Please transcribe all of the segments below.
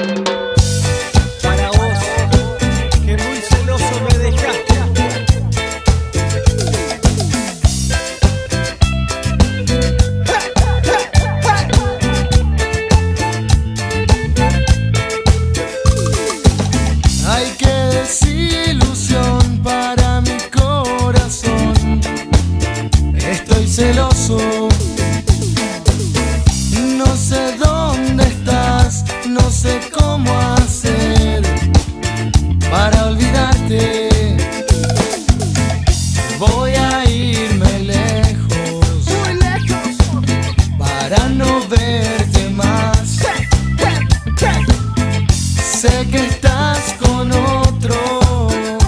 Para vos, que muy celoso me dejaste. Ay, qué desilusión para mi corazón. Estoy celoso. No sé dónde estás, no sé cómo hacer para olvidarte. Voy a irme lejos, Muy lejos. para no verte más. Sé que estás con otro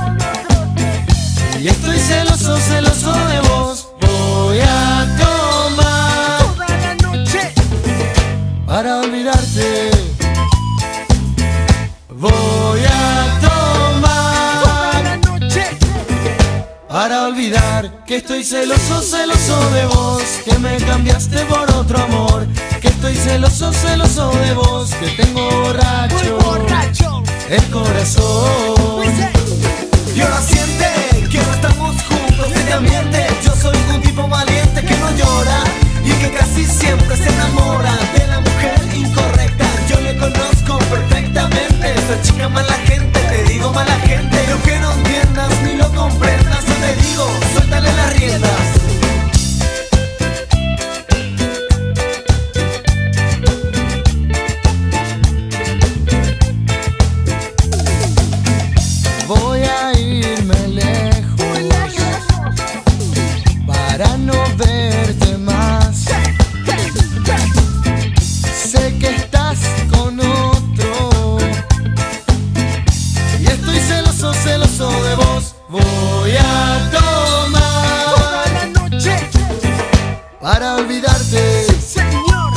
y estoy celoso, celoso de vos. Voy a tomar Toda la noche. para olvidarte. Voy a tomar Toda la noche. para olvidar que estoy celoso, celoso de vos, que me cambiaste por otro amor, que estoy celoso, celoso de vos, que tengo Muy borracho borracho. el corazón. Dice, Y ahora siente que no estamos juntos en este ambiente. Yo soy un tipo valiente que no llora y que casi siempre se enamora de la mujer incorrecta. Yo le conozco perfectamente, esa chica mala gente, te digo mala gente. Lo que no entiendas ni lo comprendas, yo te digo, suéltale las riendas. Voy a irme lejos para no verte más. Sé que estás con otro y estoy celoso, celoso de vos. Voy a tomar toda la noche. para olvidarte. Sí, señor.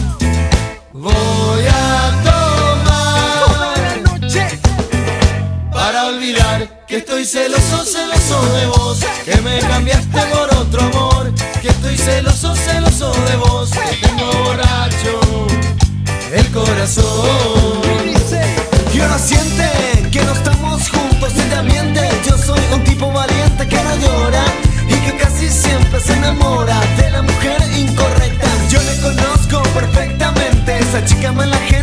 Voy a Toda tomar la noche. para olvidar que estoy celoso, celoso de vos, que me cambiaste por otro amor, que estoy celoso, celoso de vos, que tengo borracho el corazón. Y dice, Y ahora siente que no estamos juntos en este ambiente. Yo soy un tipo valiente que no llora y que casi siempre se enamora de la mujer incorrecta. Yo le conozco perfectamente, esa chica mala gente.